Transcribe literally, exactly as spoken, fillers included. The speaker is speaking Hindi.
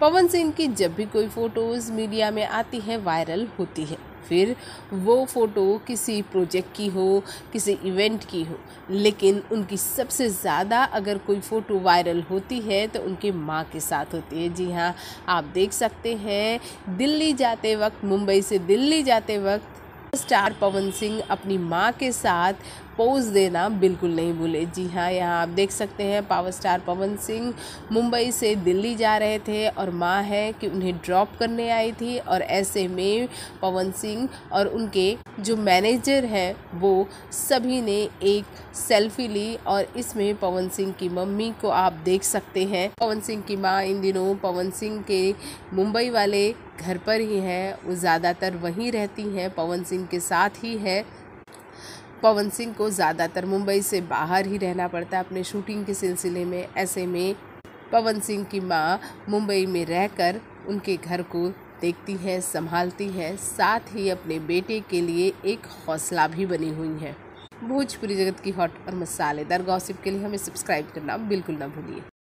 पवन सिंह की जब भी कोई फ़ोटोज़ मीडिया में आती है वायरल होती है, फिर वो फ़ोटो किसी प्रोजेक्ट की हो, किसी इवेंट की हो, लेकिन उनकी सबसे ज़्यादा अगर कोई फ़ोटो वायरल होती है तो उनके माँ के साथ होती है। जी हाँ, आप देख सकते हैं दिल्ली जाते वक्त, मुंबई से दिल्ली जाते वक्त स्टार पवन सिंह अपनी माँ के साथ पोज देना बिल्कुल नहीं भूले। जी हाँ, यहाँ आप देख सकते हैं पावर स्टार पवन सिंह मुंबई से दिल्ली जा रहे थे और माँ है कि उन्हें ड्रॉप करने आई थी, और ऐसे में पवन सिंह और उनके जो मैनेजर हैं वो सभी ने एक सेल्फी ली, और इसमें पवन सिंह की मम्मी को आप देख सकते हैं। पवन सिंह की माँ इन दिनों पवन सिंह के मुंबई वाले घर पर ही है, वो ज़्यादातर वहीं रहती हैं, पवन सिंह के साथ ही है। पवन सिंह को ज़्यादातर मुंबई से बाहर ही रहना पड़ता है अपने शूटिंग के सिलसिले में। ऐसे में पवन सिंह की माँ मुंबई में रहकर उनके घर को देखती है, संभालती है, साथ ही अपने बेटे के लिए एक हौसला भी बनी हुई है। भोजपुरी जगत की हॉट और मसालेदार गॉसिप के लिए हमें सब्सक्राइब करना बिल्कुल ना भूलिए।